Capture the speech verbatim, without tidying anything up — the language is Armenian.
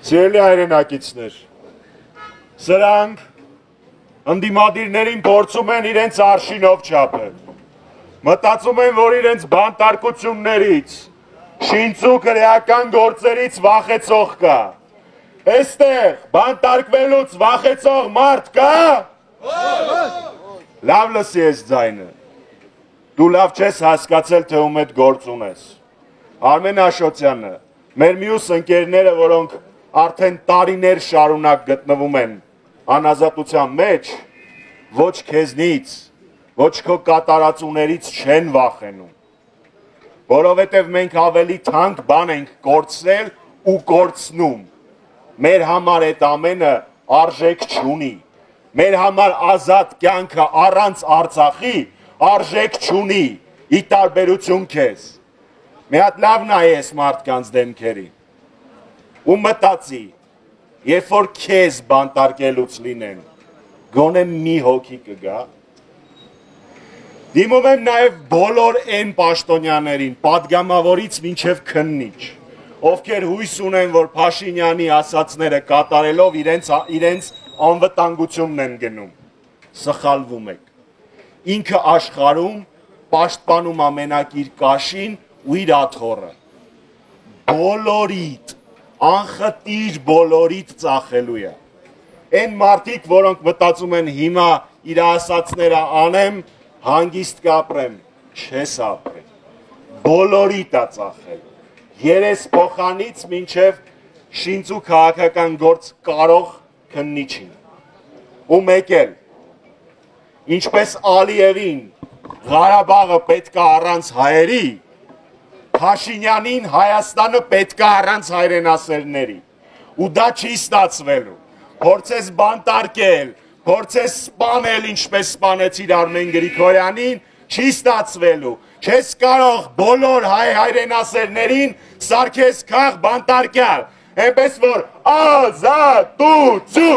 Սիրելի հայրենակիցներ, սրանք ընդդիմադիրներին փորձում են իրենց արշինով չափել, մտածում են, որ իրենց բանտարկություններից, շինծու քրեական գործերից վախեցող կա, էստեղ բանտարկվելուց վախեցող մարդ կա, լավ լսի ես ձայնը, դու լավ չես հասկացել, թե ում հետ գործ ունես, Արմեն Աշոտյանը, մեր մյուս ընկերները, որոնք արդեն տարիներ շարունակ գտնվում են անազատության մեջ, ոչ քեզնից, ոչ քո կատարածուներից չեն վախենում, որովհետև մենք ավելի թանկ բան ենք կորցրել ու կորցնում, մեր համար այդ ամենը արժեք չունի, մեր համար ազատ կյանքը առանց Արցախի արժեք չունի, ի տարբերություն քեզ, մի հատ լավ նայ ես մարդկանց դեմքերին, ու մտածի, երբ որ քեզ բանտարկելուց լինեն, գոնե մի հոգի կգա, դիմում եմ նաև բոլոր այն պաշտոնյաներին, պատգամավորից մինչև քննիչ, ովքեր հույս ունեն, որ Փաշինյանի ասածները կատարելով իրենց, իրենց անվտանգությունն են գնում, սխալվում եք, ինքը աշխարհում պաշտպանում ամենակ իր կաշին ու իր աթոռը, բոլորիդ, անխտիր բոլորիդ ծախելու է, այն մարդիկ, որոնք մտածում են հիմա իր ասածները անեմ, հանգիստ կապրեմ, չես ապրել, բոլորիդ է ծախել, երես փոխանից մինչև շինծու քաղաքական գործ կարող քննիչին, ու մեկ էլ, ինչպես Ալիևին Ղարաբաղը պետք է առանց հայերի, Փաշինյանին Հայաստանը պետք է առանց հայրենասերների, ու դա չի ստացվելու, փորձես բանտարկել, փորձես սպանել, ինչպես սպանեցիր Արմեն Գրիգորյանին, չի ստացվելու, չես կարող բոլոր հայ հայրենասերներին սարքես քաղ բանտարկյալ, այնպես որ ազատություն